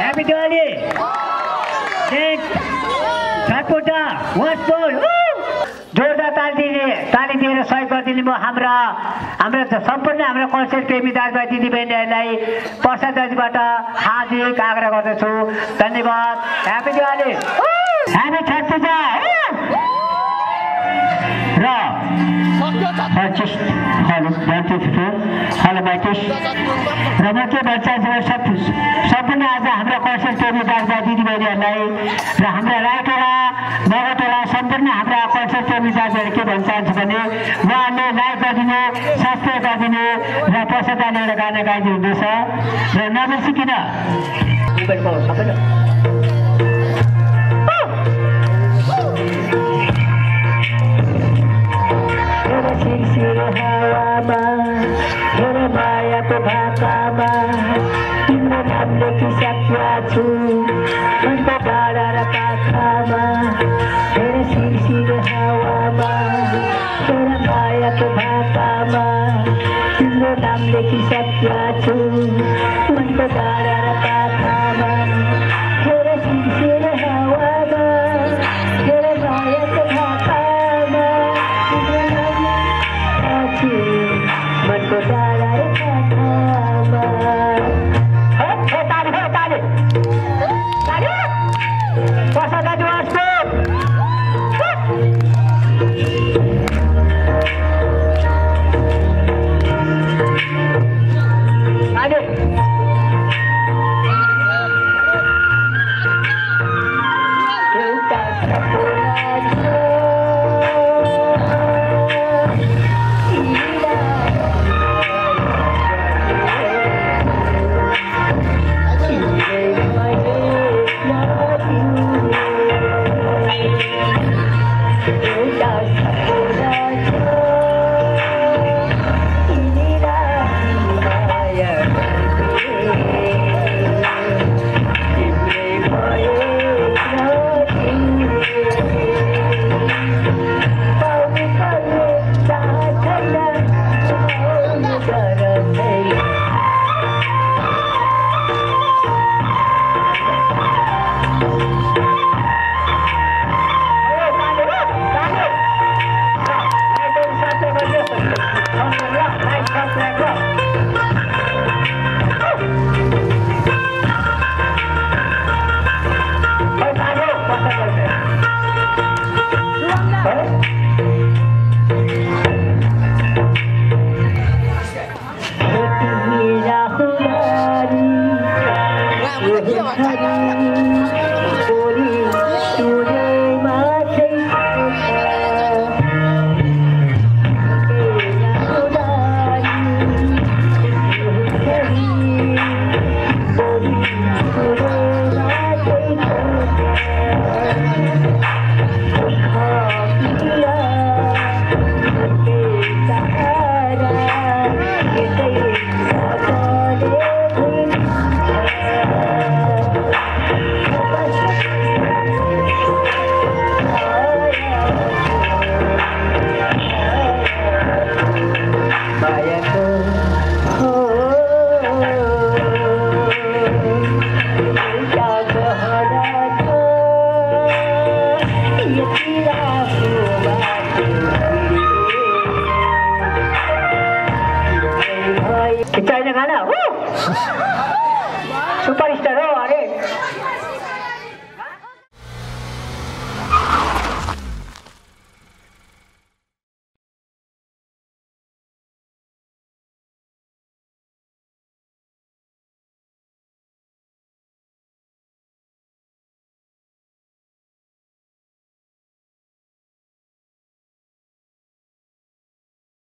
Happy Diwali! छटपुटा वस्तुर जोरदार ताली दिएर सहयोग गरिदिनु भयो हाम्रा सम्पूर्ण हाम्रो कल्चर प्रेमी दाजुभाइ दिदीबहिनीहरूलाई प्रसादबाट हार्दिक आग्रह गर्दछु। धन्यवाद। ह्यापी दिवाली, ह्यापी छठ पूजा र र म के भन्छ सम्पूर्ण आज हाम्रो कल्चर प्रेमी दाजुभाइ दिदीबहिनीहरूलाई र हाम्रा राईटोला नगरटोला सम्पूर्ण हाम्रा कल्चर प्रेमी दाजुभाइहरू के भन्न चाहन्छु भने उहाँहरूले लाइक गरिदिनु, सब्सक्राइब गरिदिनु र प्रसादले एउटा गाना गाइदिनु हुँदैछ र नबिर्सिकन हेर मायाको भाकामा तिम्रो नामले किसक्या छु मनको डाँडा र पाखामा हेर शिरशिर हावामा हेर मायाको भाकामा तिम्रो नामले किसक्या छु मनको डाँडा र पाखामा हेर शिरशिर हावामा हेर मायाको भाकामा तिम्रो नामले छु मनको डाँडा र पाखामा। सुपरस्टार हो